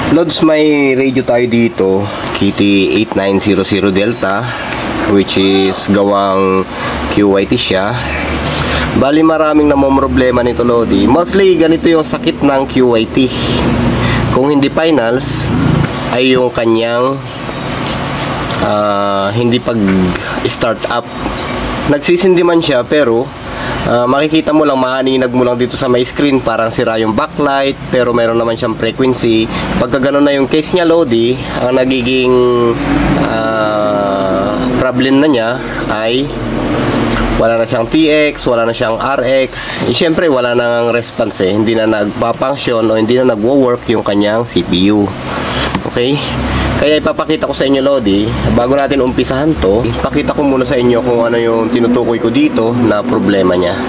Lods, may radio tayo dito, KT8900 Delta, which is gawang QYT siya. Bali maraming namomroblema nito, Lodi. Mostly ganito yung sakit ng QYT. Kung hindi finals, ay yung kanyang hindi pag-start up. Nagsisindi man siya, pero makikita mo lang, maaninag mo lang dito sa may screen, parang sira yung backlight, pero meron naman siyang frequency. Pagka gano'n na yung case niya, Lodi, ang nagiging problem na niya ay wala na siyang TX, wala na siyang RX. Siyempre, wala nang response hindi na nagpa-function o hindi na nagwo-work yung kanyang CPU. Okay? Kaya ipapakita ko sa inyo, Lodi, bago natin umpisahan to, ipakita ko muna sa inyo kung ano yung tinutukoy ko dito na problema niya.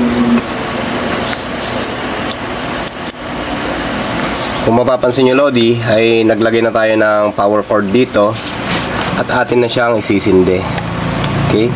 Kung mapapansin nyo, Lodi, ay naglagay na tayo ng power cord dito at atin na siyang isisindi. Okay?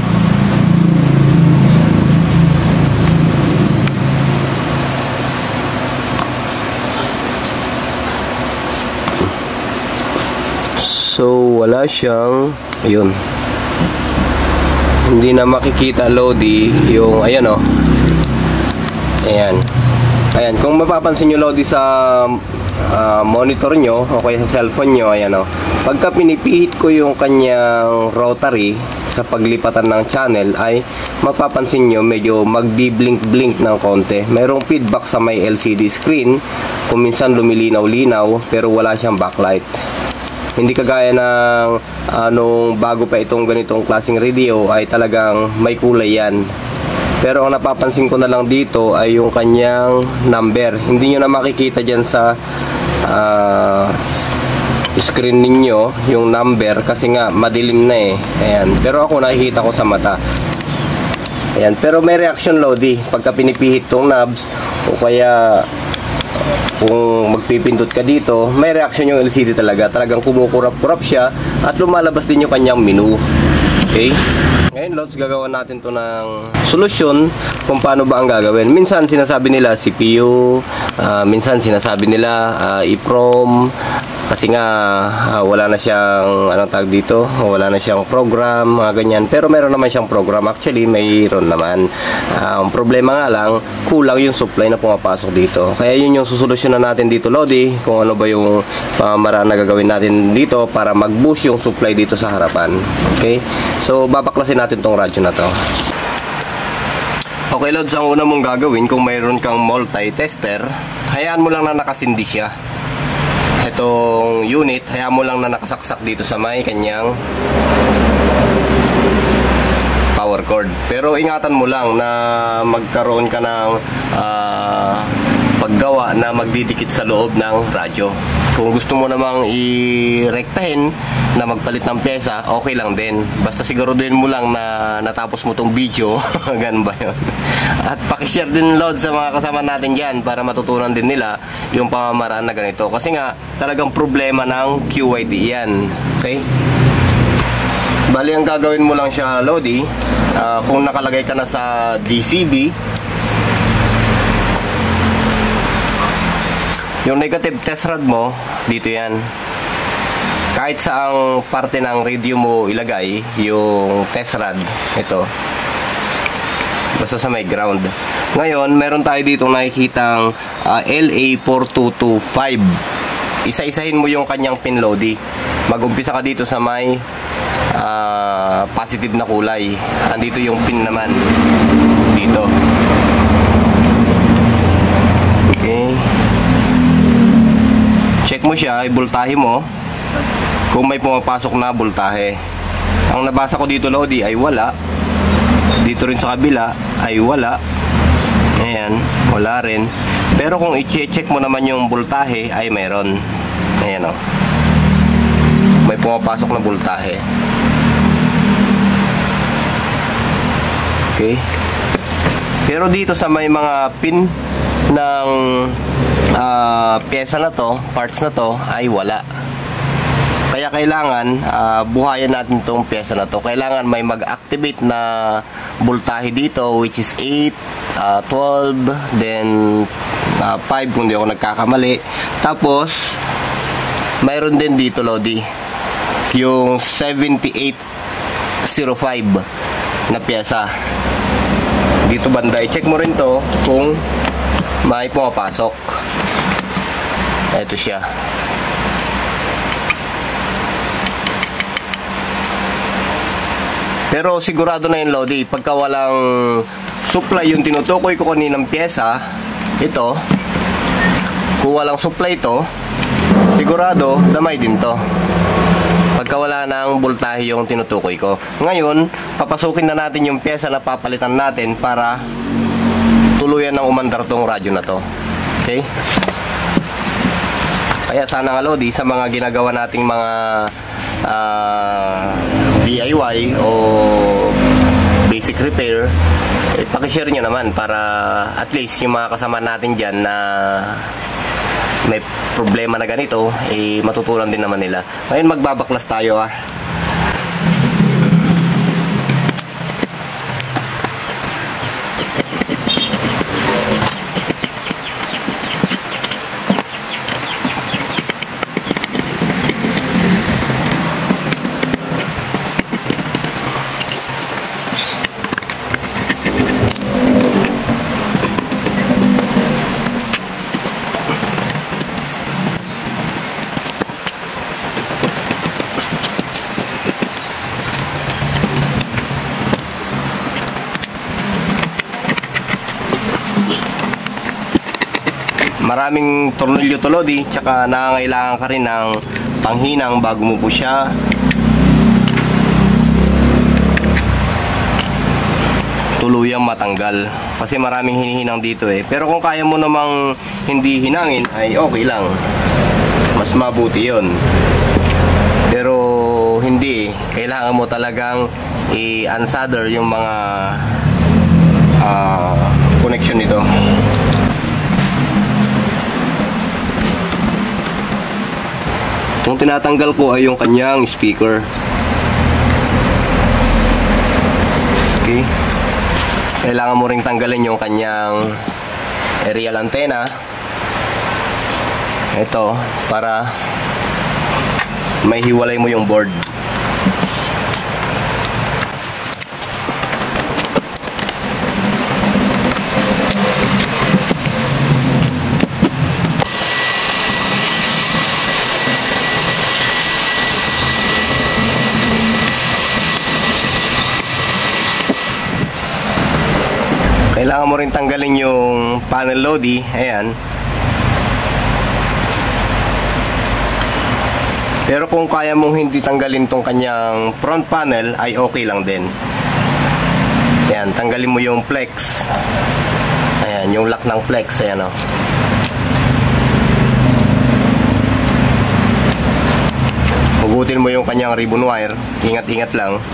So, wala siyang, ayun, hindi na makikita, Lodi, yung, ayan o, ayan, kung mapapansin nyo, Lodi, sa monitor nyo, o kaya sa cellphone nyo, ayan o, pagka pinipihit ko yung kanyang rotary sa paglipatan ng channel, ay mapapansin nyo, medyo magdi-blink-blink ng konti. Mayroong feedback sa may LCD screen, kung minsan lumilinaw-linaw, pero wala siyang backlight. Hindi kagaya ng nung bago pa itong ganitong klaseng radio, ay talagang may kulay yan. Pero ang napapansin ko na lang dito ay yung kanyang number. Hindi nyo na makikita dyan sa screen ninyo yung number kasi nga madilim na eh. Ayan. Pero ako nakikita ko sa mata. Ayan. Pero may reaction, Lodi, pagka pinipihit tong knobs o kaya kung magpipindot ka dito, may reaction yung LCD talaga. Talagang kumukurap-kurap siya at lumalabas din yung kanyang menu. Okay? Ngayon, Lods, gagawa natin to ng solusyon kung paano ba ang gagawin. Minsan sinasabi nila CPU, minsan sinasabi nila EEPROM, kasi nga wala na siyang anong tag dito, wala na siyang program, mga ganyan. Pero meron naman siyang program. Actually, mayroon naman. Ang problema nga lang, kulang yung supply na pumapasok dito. Kaya yun yung susolusyonan natin dito, Lodi, kung ano ba yung pamamaraan na gagawin natin dito para mag-boost yung supply dito sa harapan. Okay? So, babaklasin natin tong radyo na to. Okay, Lods, ang una mong gagawin, kung mayroon kang multi-tester, hayaan mo lang na nakasindi siya. Itong unit, hayaan mo lang na nakasaksak dito sa may kanyang power cord. Pero ingatan mo lang na magkaroon ka ng paggawa na magdidikit sa loob ng radyo. Kung gusto mo namang i-rektahin na magpalit ng pyesa, okay lang din. Basta siguraduhin mo lang na natapos mo tong video. Ganun ba yun? At pakishare din, Lord, sa mga kasama natin dyan para matutunan din nila yung pamamaraan na ganito. Kasi nga, talagang problema ng QYT yan. Okay? Bali, ang gagawin mo lang siya, Lodi, kung nakalagay ka na sa DCB, yung negative test rod mo, dito yan. Kahit saang parte ng radio mo ilagay yung test rod, ito. Basta sa may ground. Ngayon, meron tayo dito nakikitang LA4225. Isa-isahin mo yung kanyang pin, Lodi. Mag-umpisa ka dito sa may positive na kulay. Andito yung pin naman. Dito. Okay. Check mo siya, ibultahe mo kung may pumapasok na voltahe. Ang nabasa ko dito, Lodi, ay wala. Dito rin sa kabila ay wala. Ayan, wala rin. Pero kung i-check mo naman yung voltahe ay meron. Ayan o. May pumapasok na voltahe. Okay. Pero dito sa may mga pin ng pyesa na to, parts na to, ay wala. Kaya kailangan buhayan natin itong pyesa na to. Kailangan may mag-activate na voltahe dito, which is 8, 12, then 5 kung di ako nagkakamali. Tapos mayroon din dito, Lodi, yung 7805 na pyesa. Dito banda, i-check mo rin to kung may pumapasok. Ito siya. Pero sigurado na yun, Lodi, pagka walang supply yung tinutukoy ko kaninang pyesa, ito, kung walang supply ito, sigurado damay din to. Pagka wala ng voltahe yung tinutukoy ko. Ngayon, papasukin na natin yung pyesa na papalitan natin para tuluyan ng umandar tong radyo na to. Okay? Kaya sana nga, Lodi, sa mga ginagawa nating mga DIY o basic repair, pakishare nyo naman para at least yung mga kasama natin dyan na may problema na ganito, matutunan din naman nila. Ngayon magbabaklas tayo Maraming tornilyo to, Lodi, tsaka nangangailangan ka rin ng panghinang bago mo po siya tuluyang matanggal, kasi maraming hinihinang dito pero kung kaya mo namang hindi hinangin ay okay lang, mas mabuti yon. Pero hindi, kailangan mo talagang i-unsolder yung mga connection nito. Yung tinatanggal ko ay yung kanyang speaker. Okay. Kailangan mo ring tanggalin yung kanyang aerial antenna. Ito, para may hiwalay mo yung board. Kailangan mo rin tanggalin yung panel, Lodi. Ayan. Pero kung kaya mong hindi tanggalin tong kanyang front panel ay okay lang din. Ayan, tanggalin mo yung flex. Ayan, yung lock ng flex. Ayan, hugutin mo yung kanyang ribbon wire. Ingat-ingat lang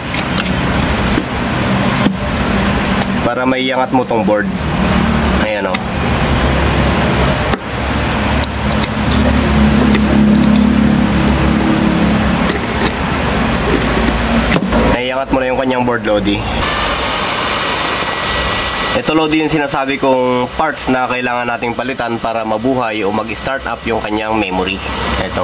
para may iangat mo tong board. Ayan, naiangat mo na yung kanyang board, Lodi. Ito, Lodi, yung sinasabi kong parts na kailangan nating palitan para mabuhay o mag-start up yung kanyang memory. Ito.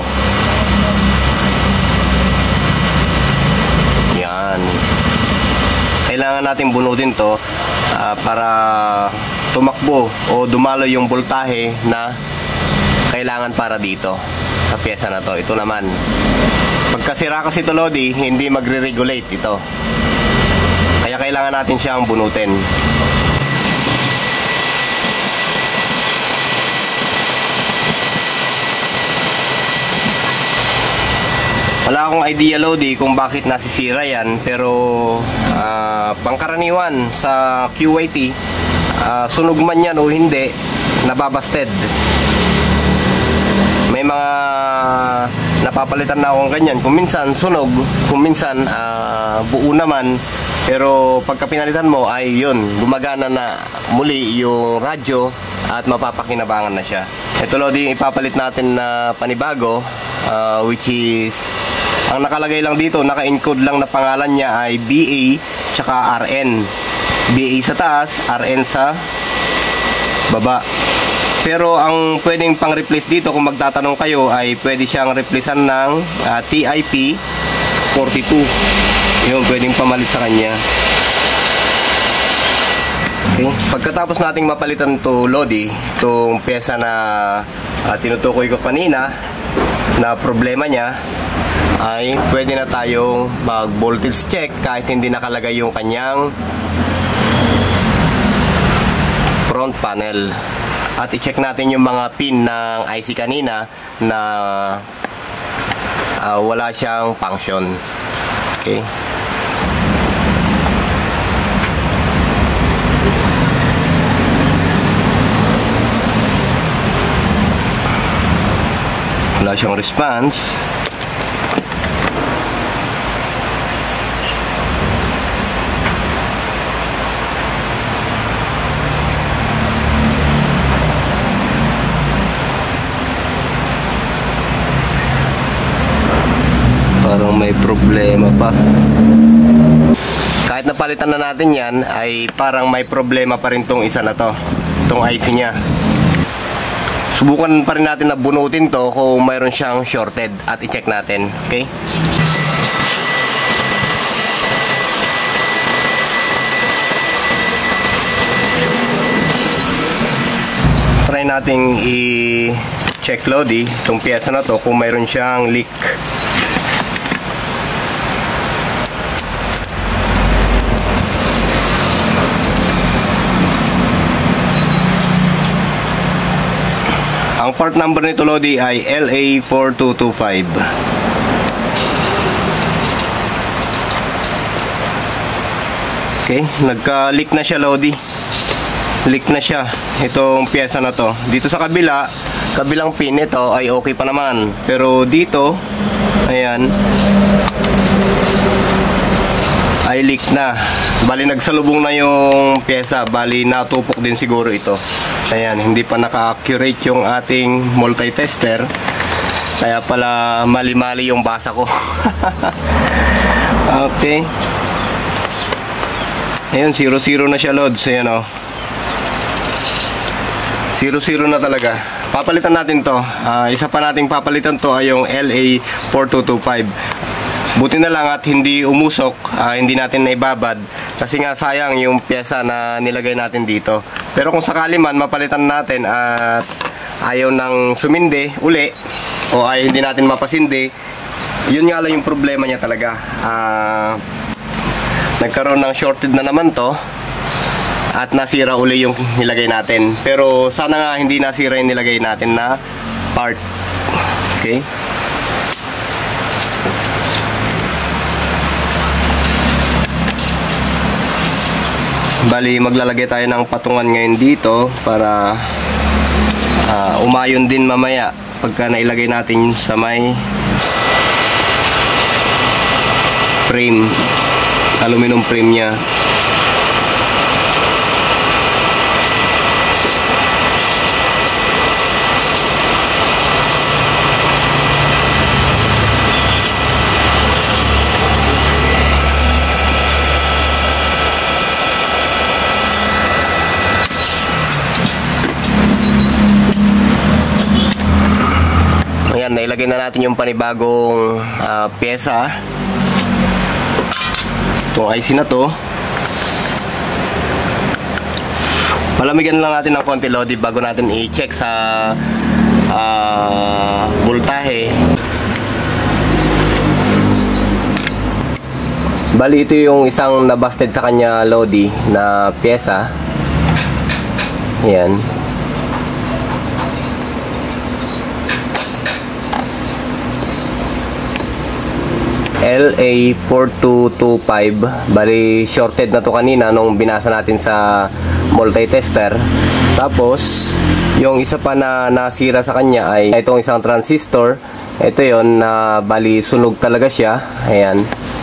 Yan. Kailangan natin bunutin to para tumakbo o dumalo yung voltahe na kailangan para dito sa pyesa na to. Ito naman, pagkasira kasi ito, Lodi, hindi magre-regulate ito, kaya kailangan natin siyang bunutin. Wala akong idea, Lodi, kung bakit nasisira yan, pero pangkaraniwan sa QYT, sunog man yan o hindi, nababasted. May mga napapalitan na akong ganyan, kung minsan sunog, kung minsan buo naman, pero pagka pinalitan mo ay yun, gumagana na muli yung radyo at mapapakinabangan na siya. Ito, Lodi, ipapalit natin na panibago, which is, ang nakalagay lang dito, naka-encode lang na pangalan niya ay BA tsaka RN. BA sa taas, RN sa baba. Pero ang pwedeng pang-replace dito kung magtatanong kayo ay pwede siyang replacean ng TIP 42. Yun, pwedeng pamalit sa kanya. Okay. Pagkatapos nating mapalitan to Lodi, itong pyesa na tinutukoy ko kanina na problema niya, ay pwede na tayong mag voltage check kahit hindi nakalagay yung kanyang front panel. At i-check natin yung mga pin ng IC kanina na wala siyang function. Okay. Wala siyang response. Parang may problema pa. Kahit napalitan na natin yan, ay parang may problema pa rin tong isa na to, tong IC nya. Subukan pa rin natin na bunutin to kung mayroon siyang shorted at i-check natin. Okay? Try nating i-check Lodi itong pyesa na to kung mayroon siyang leak. Ang part number nito Lodi ay LA4225. Okay, nagka-leak na siya Lodi. Leak na siya itong pyesa na to. Dito sa kabilang pin ito ay okay pa naman. Pero dito, ayan, ay leak na. Bali nagsalubong na yung pyesa. Bali natupok din siguro ito. Ayan, hindi pa naka-accurate yung ating multi-tester. Kaya pala mali-mali yung basa ko. Okay. Ayun, 0-0 na siya loads. Ayan o. 0-0 na talaga. Papalitan natin to. Isa pa nating papalitan to ay yung LA4225. Buti na lang at hindi umusok, hindi natin naibabad. Kasi nga sayang yung pyesa na nilagay natin dito. Pero kung sakali man mapalitan natin at ayaw nang sumindi uli o ay hindi natin mapasindi, yun nga lang yung problema niya talaga. Nagkaroon ng shorted na naman to at nasira uli yung nilagay natin. Pero sana nga hindi nasira yung nilagay natin na part. Okay? Bali maglalagay tayo ng patungan ngayon dito para umayon din mamaya pagka nailagay natin sa may frame, aluminum frame nya. Nailagay na natin yung panibagong pyesa. Itong IC na to. Palamigan lang natin ng konti Lodi bago natin i-check sa voltahe. Bali ito yung isang nabusted sa kanya Lodi na pyesa. Ayan. LA4225. Bali shorted na to kanina nung binasa natin sa multi-tester. Tapos yung isa pa na nasira sa kanya ay itong isang transistor. Ito yon na bali sunog talaga siya. Ayan.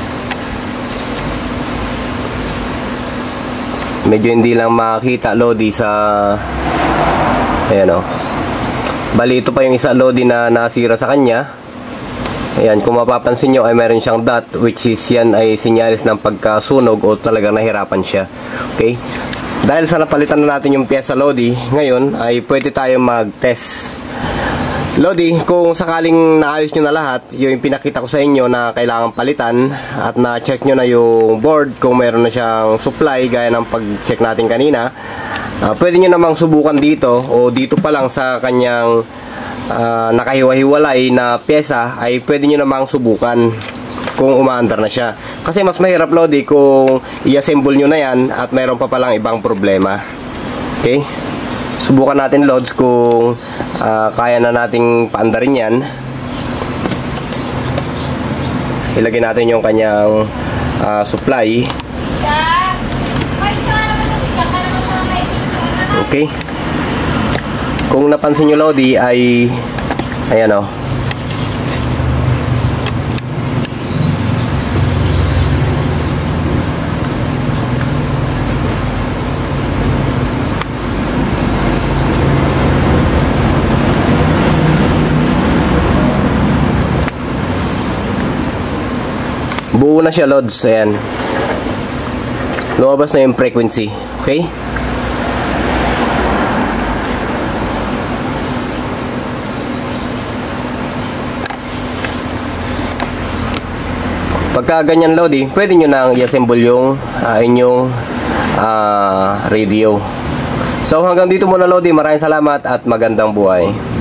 Medyo hindi lang makita Lodi sa ayan o. Bali ito pa yung isa Lodi na nasira sa kanya. Ayan, kung mapapansin nyo ay meron siyang dot, which is yan ay sinyalis ng pagkasunog o talagang nahirapan siya. Okay? Dahil sa napalitan na natin yung pyesa Lodi, ngayon ay pwede tayo mag-test. Lodi, kung sakaling naayos nyo na lahat, yung pinakita ko sa inyo na kailangan palitan at na-check nyo na yung board kung meron na siyang supply gaya ng pag-check natin kanina, pwede nyo namang subukan dito o dito pa lang sa kanyang nakahiwa-hiwalay na pyesa ay pwede nyo namang subukan kung umaandar na siya. Kasi mas mahirap Lodi kung i-assemble nyo na yan at mayroon pa palang ibang problema. Okay? Subukan natin Lods kung kaya na nating paandarin yan. Ilagay natin yung kanyang supply. Okay. Kung napansin nyo Lodi ay ayan o. Buo na siya Lods, ayan. Lumabas na yung frequency. Okay? Pagka ganyan Lodi, pwede nyo nang i-assemble yung inyong radio. So hanggang dito muna Lodi, maraming salamat at magandang buhay.